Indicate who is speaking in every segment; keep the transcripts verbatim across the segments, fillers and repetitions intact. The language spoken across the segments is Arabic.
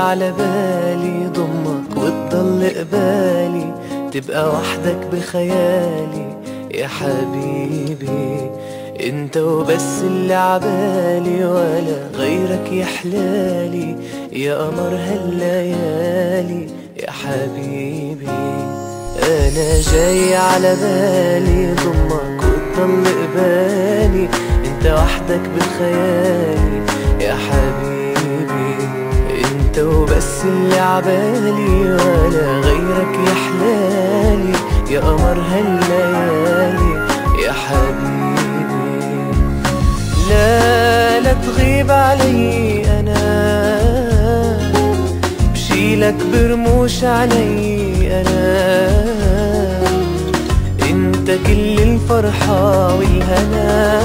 Speaker 1: على بالي ضمك وتضل قبالي، تبقى وحدك بخيالي يا حبيبي. انت وبس اللي عبالي ولا غيرك يحلالي، يا قمر هالليالي يا حبيبي. انا جاي على بالي ضمك وتضل قبالي، انت وحدك بخيالي يا حبيبي. انت وبس اللي عبالي ولا غيرك يحلالي، يا قمر هالليالي يا حبيبي. لا لا تغيب علي انا، بشيلك برموش علي انا، انت كل الفرحة والهنا.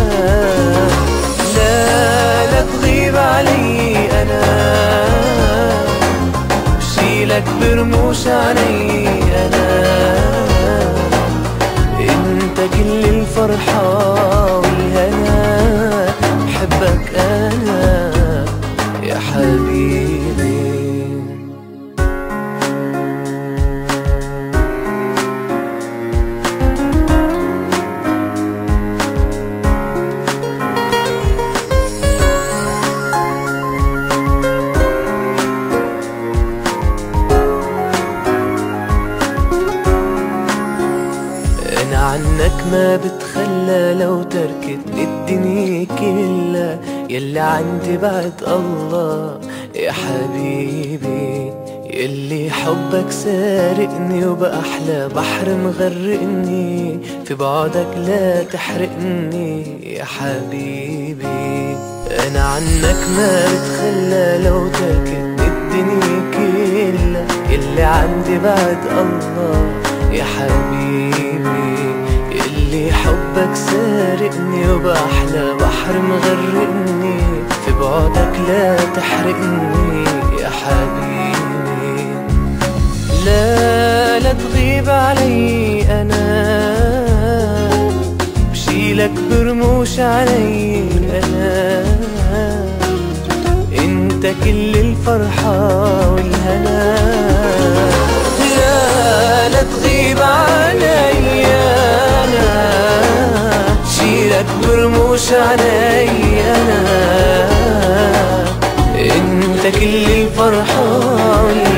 Speaker 1: لا لا تغيب علي انا، بشيلك برموش علي انا، انت كل الفرحة والهنا. بحبك انا يا حبيبي. أنا عنك ما بتخلى، لو تركتني الدنيا كلها، يلي عندي بعد الله يا حبيبي. يلي حبك سارقني وبأحلى بحر مغرقني، في بعدك لا تحرقني يا حبيبي. أنا عنك ما بتخلى، لو تركتني الدنيا كلها، يلي عندي بعد الله يا حبيبي. يلي حبك سارقني وبأحلى بحر مغرقني، في بعدك لا تحرقني يا حبيبي. لا لا تغيب علي أنا، بشيلك برموش علي أنا، انت كل الفرحة والهنا. لا لا تغيب علي أنا، شيلك برموش علي أنا، انت كل الفرحة والهنا.